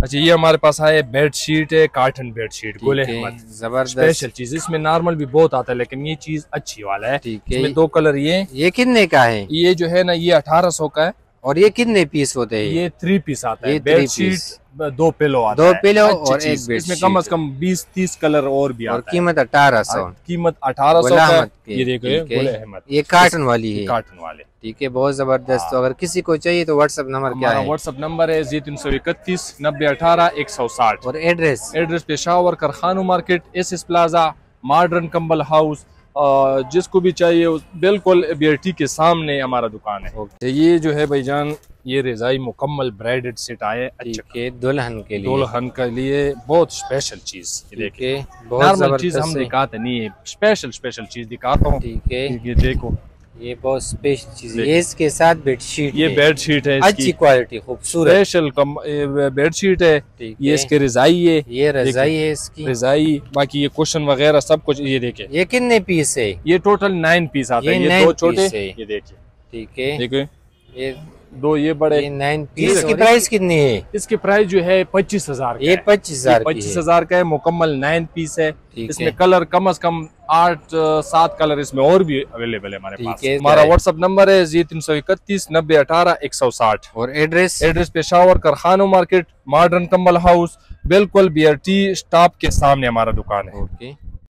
अच्छा, ये हमारे पास है बेड शीट है, कार्टन बेड शीट गोले अहमद, जबरदस्त स्पेशल चीज। इसमें नॉर्मल भी बहुत आता है लेकिन ये चीज अच्छी वाला है। ठीक है। इसमें 2 कलर ये कितने का है? ये जो है ना ये 1800 का है। और ये कितने पीस होते हैं? ये 3 पीस आता है। ये बेड 3 शीट पीस, 2 पिलो आता 2 है। पिलो अच्छी और चीज। एक बेड इसमें शीट। कम से कम 20-30 कलर और भी और आता है। कीमत 1800। कीमत 1800 का है। ये देखो ये ठीक है। गोले अहमद, ये कार्टन वाली है। कार्टन वाले। ठीक है, बहुत जबरदस्त। तो अगर किसी को चाहिए तो व्हाट्सएप नंबर क्या है? व्हाट्सएप नंबर है 0331 90 18 160। और address? Address Peshawar Karkhano market, SS plaza, modern कंबल हाउस। जिसको भी चाहिए बिल्कुल BRT के सामने हमारा दुकान है। ये जो है भाईजान ये रजाई मुकम्मल ब्राइडेड सेट आए। अच्छा, दुल्हन के लिए, दुल्हन के लिए बहुत स्पेशल चीज। ये देखिए बहुत चीज हम दिखाते नहीं है, स्पेशल चीज दिखाता हूँ। ठीक है, ये देखो ये बहुत स्पेशल चीज है। ये इसके साथ बेडशीट, ये बेडशीट है, अच्छी क्वालिटी, खूबसूरत स्पेशल बेडशीट है। ये इसके रजाई है, ये रजाई है इसकी, रजाई। बाकी ये कुशन वगैरह सब कुछ। ये देखिए ये कितने पीस है? ये टोटल 9 पीस आता है। ये 2 छोटे, ये देखिए। ठीक है, देखिए ये 2 ये बड़े। 9 पीस। इसकी प्राइस कितनी है? इसकी प्राइस जो है 25,000। ये 25,000 का है। मुकम्मल 9 पीस है। इसमें कलर कम से कम 8-7 कलर इसमें और भी अवेलेबल है हमारे पास। हमारा व्हाट्सएप नंबर है 0331 90 18 160। और address? Address Peshawar Karkhano market, modern कंबल हाउस, बिल्कुल BRT स्टॉप के सामने हमारा दुकान है। ओके।